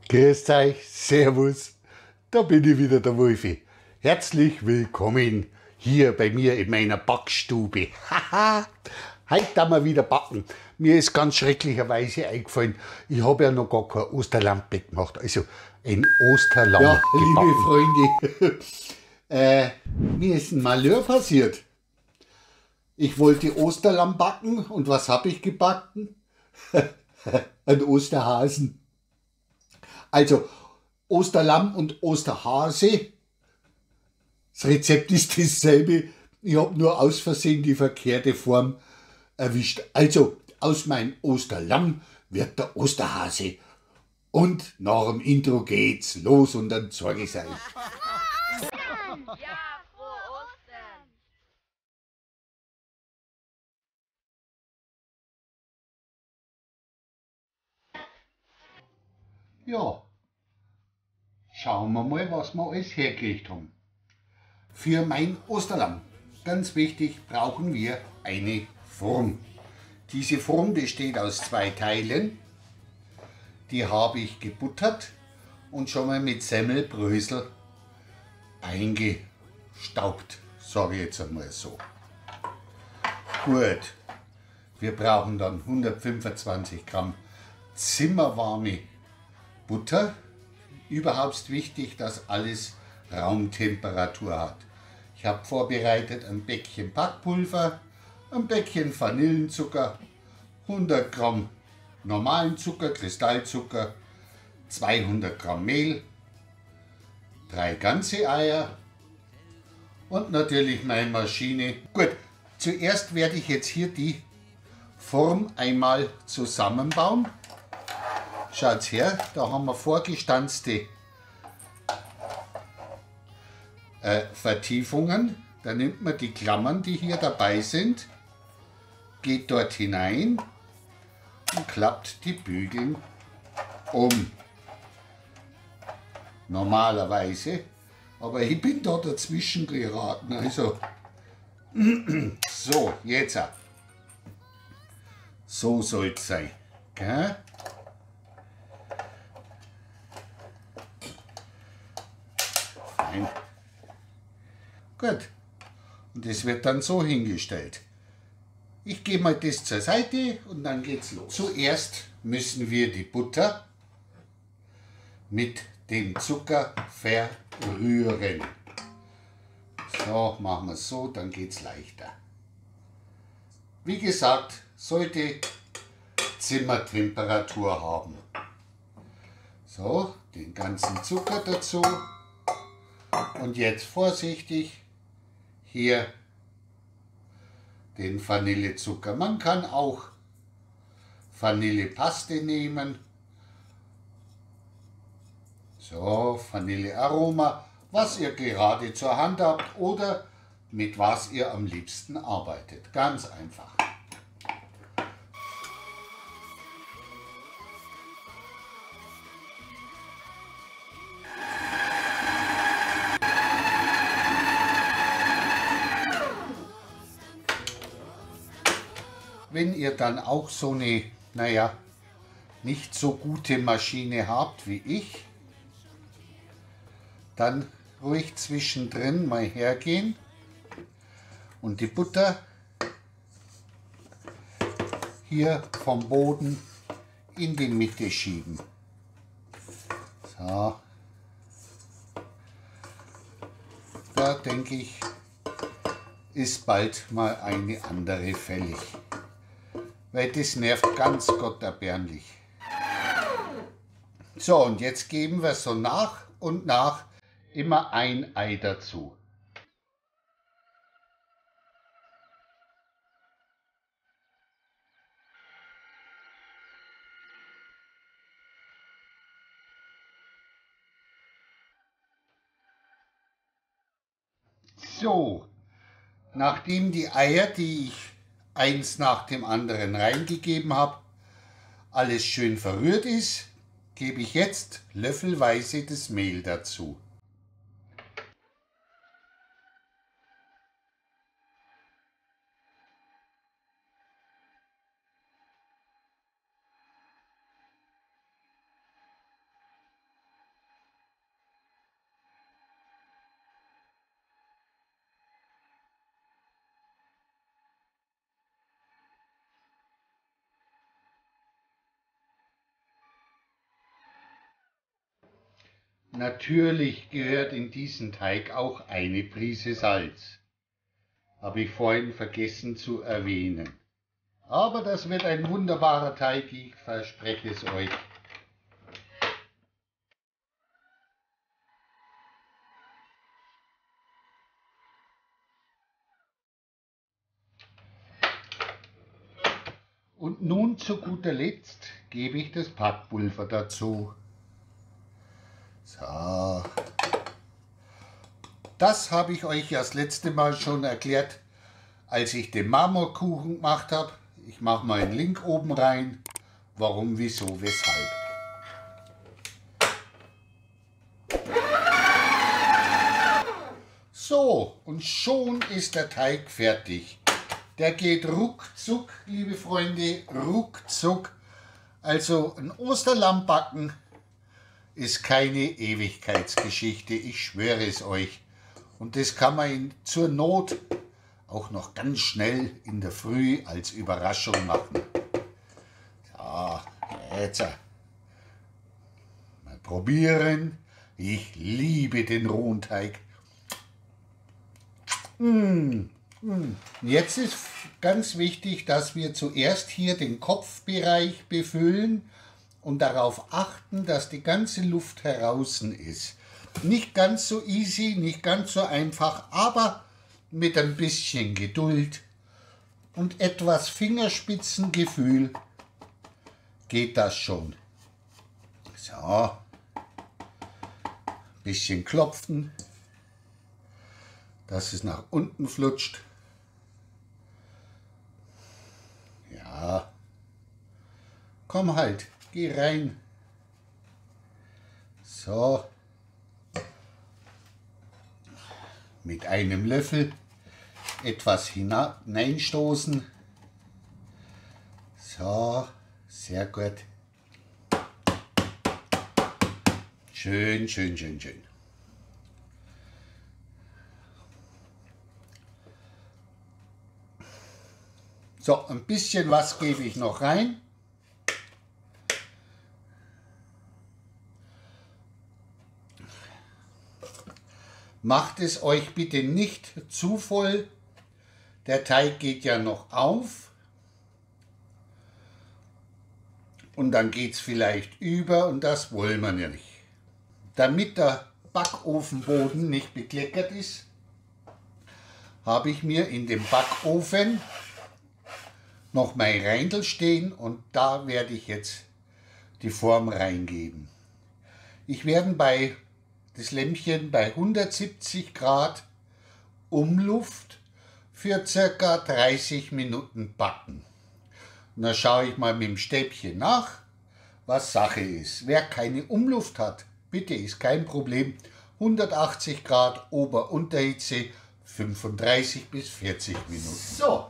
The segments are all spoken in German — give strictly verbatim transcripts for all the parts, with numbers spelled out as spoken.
Grüßt euch, Servus, da bin ich wieder, der Wolfi. Herzlich willkommen hier bei mir in meiner Backstube. Haha, heute haben wir wieder backen. Mir ist ganz schrecklicherweise eingefallen, ich habe ja noch gar kein Osterlampe gemacht, also ein Osterlamm Ja, liebe gebacken. Freunde, äh, mir ist ein Malheur passiert. Ich wollte Osterlamm backen und was habe ich gebacken? Ein Osterhasen. Also Osterlamm und Osterhase, das Rezept ist dasselbe. Ich habe nur aus Versehen die verkehrte Form erwischt. Also aus meinem Osterlamm wird der Osterhase. Und nach dem Intro geht's los und dann zeige ich es euch. Ja, frohe Ostern! Ja, schauen wir mal, was wir alles hergekriegt haben. Für mein Osterlamm, ganz wichtig, brauchen wir eine Form. Diese Form besteht aus zwei Teilen. Die habe ich gebuttert und schon mal mit Semmelbrösel eingestaubt, sage ich jetzt einmal so. Gut, wir brauchen dann hundertfünfundzwanzig Gramm zimmerwarme Butter. Überhaupt wichtig, dass alles Raumtemperatur hat. Ich habe vorbereitet ein Päckchen Backpulver, ein Päckchen Vanillenzucker, hundert Gramm normalen Zucker, Kristallzucker, zweihundert Gramm Mehl, drei ganze Eier und natürlich meine Maschine. Gut, zuerst werde ich jetzt hier die Form einmal zusammenbauen. Schaut her, da haben wir vorgestanzte äh, Vertiefungen. Da nimmt man die Klammern, die hier dabei sind, geht dort hinein und klappt die Bügel um. Normalerweise, aber ich bin da dazwischen geraten. Also, so, jetzt. So soll es sein. Gell? Fein. Gut. Und das wird dann so hingestellt. Ich gehe mal das zur Seite und dann geht's los. Zuerst müssen wir die Butter mit dem Zucker verrühren. So, machen wir es so, dann geht's leichter. Wie gesagt, sollte Zimmertemperatur haben. So, den ganzen Zucker dazu. Und jetzt vorsichtig hier den Vanillezucker. Man kann auch Vanillepaste nehmen. So, Vanillearoma, was ihr gerade zur Hand habt oder mit was ihr am liebsten arbeitet. Ganz einfach. Wenn ihr dann auch so eine, naja, nicht so gute Maschine habt wie ich, dann ruhig zwischendrin mal hergehen und die Butter hier vom Boden in die Mitte schieben. So. Da denke ich, ist bald mal eine andere fällig. Weil das nervt ganz gotterbärmlich. So, und jetzt geben wir so nach und nach immer ein Ei dazu. So, nachdem die Eier, die ich eins nach dem anderen reingegeben habe, alles schön verrührt ist, gebe ich jetzt löffelweise das Mehl dazu. Natürlich gehört in diesen Teig auch eine Prise Salz. Habe ich vorhin vergessen zu erwähnen. Aber das wird ein wunderbarer Teig, ich verspreche es euch. Und nun zu guter Letzt gebe ich das Backpulver dazu. So. Das habe ich euch ja das letzte Mal schon erklärt, als ich den Marmorkuchen gemacht habe. Ich mache mal einen Link oben rein. Warum, wieso, weshalb. So, und schon ist der Teig fertig. Der geht ruckzuck, liebe Freunde, ruckzuck. Also ein Osterlamm backen ist keine Ewigkeitsgeschichte, ich schwöre es euch. Und das kann man in, zur Not auch noch ganz schnell in der Früh als Überraschung machen. So, jetzt mal probieren. Ich liebe den rohen Teig. Mmh. Jetzt ist ganz wichtig, dass wir zuerst hier den Kopfbereich befüllen und darauf achten, dass die ganze Luft heraus ist. Nicht ganz so easy, nicht ganz so einfach, aber mit ein bisschen Geduld und etwas Fingerspitzengefühl geht das schon. So, bisschen klopfen, dass es nach unten flutscht. Ja, komm halt, geh rein. So, mit einem Löffel etwas hineinstoßen. So, sehr gut. Schön, schön, schön, schön. So, ein bisschen was gebe ich noch rein. Macht es euch bitte nicht zu voll. Der Teig geht ja noch auf. Und dann geht es vielleicht über und das wollen wir ja nicht. Damit der Backofenboden nicht bekleckert ist, habe ich mir in dem Backofen noch mein Reindl stehen und da werde ich jetzt die Form reingeben. Ich werde bei das Lämmchen bei hundertsiebzig Grad Umluft für circa dreißig Minuten backen. Und dann schaue ich mal mit dem Stäbchen nach, was Sache ist. Wer keine Umluft hat, bitte, ist kein Problem. hundertachtzig Grad Ober-Unterhitze, fünfunddreißig bis vierzig Minuten. So.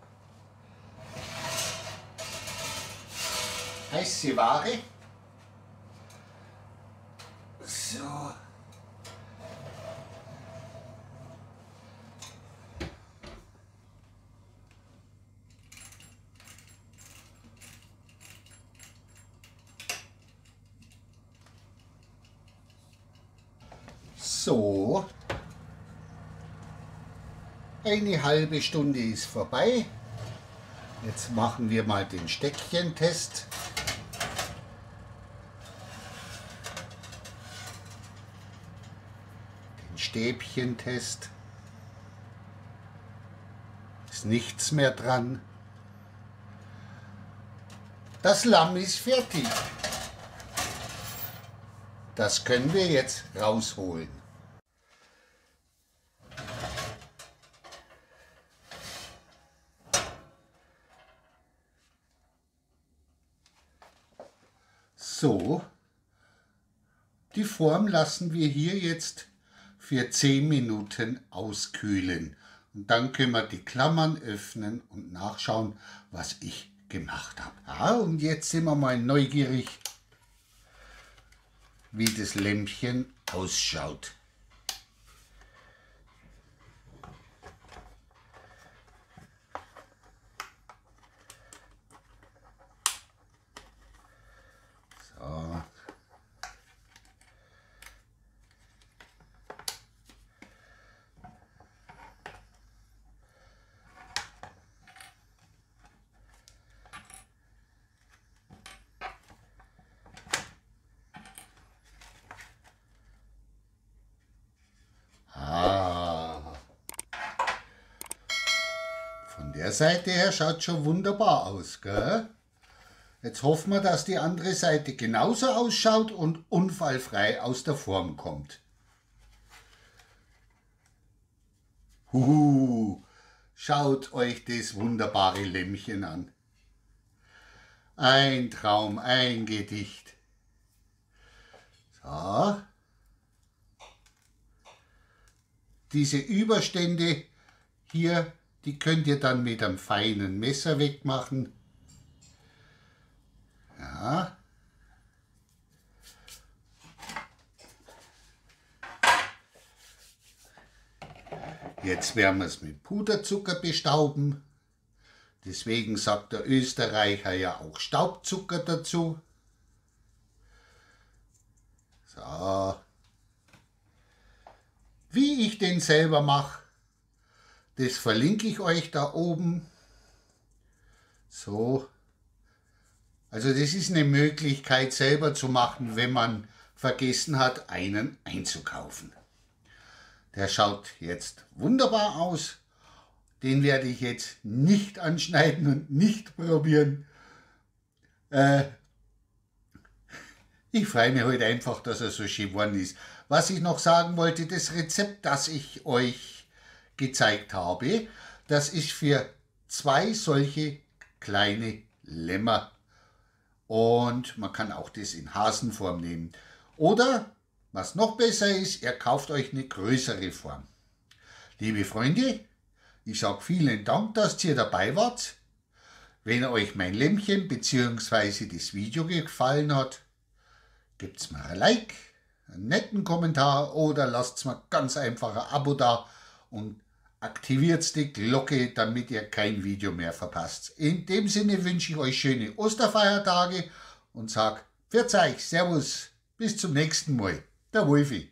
Heiße Ware. So. So. Eine halbe Stunde ist vorbei. Jetzt machen wir mal den Stäbchentest. Stäbchentest. Ist nichts mehr dran. Das Lamm ist fertig. Das können wir jetzt rausholen. So, die Form lassen wir hier jetzt für zehn Minuten auskühlen. Und dann können wir die Klammern öffnen und nachschauen, was ich gemacht habe. Ja, und jetzt sind wir mal neugierig, wie das Lämmchen ausschaut. So. der Seite her schaut schon wunderbar aus, gell? Jetzt hoffen wir, dass die andere Seite genauso ausschaut und unfallfrei aus der Form kommt. Huhu, schaut euch das wunderbare Lämmchen an. Ein Traum, ein Gedicht. So. Diese Überstände hier, die könnt ihr dann mit einem feinen Messer wegmachen. Ja. Jetzt werden wir es mit Puderzucker bestauben. Deswegen sagt der Österreicher ja auch Staubzucker dazu. So. Wie ich den selber mache, das verlinke ich euch da oben. So. Also das ist eine Möglichkeit selber zu machen, wenn man vergessen hat, einen einzukaufen. Der schaut jetzt wunderbar aus. Den werde ich jetzt nicht anschneiden und nicht probieren. Äh, ich freue mich heute einfach, dass er so schön geworden ist. Was ich noch sagen wollte, das Rezept, das ich euch gezeigt habe, das ist für zwei solche kleine Lämmer. Und man kann auch das in Hasenform nehmen. Oder, was noch besser ist, ihr kauft euch eine größere Form. Liebe Freunde, ich sage vielen Dank, dass ihr dabei wart. Wenn euch mein Lämmchen bzw. das Video gefallen hat, gebt mir ein Like, einen netten Kommentar oder lasst mir ganz einfach ein Abo da und aktiviert die Glocke, damit ihr kein Video mehr verpasst. In dem Sinne wünsche ich euch schöne Osterfeiertage und sage, pfiat euch, Servus, bis zum nächsten Mal. Der Wolfi.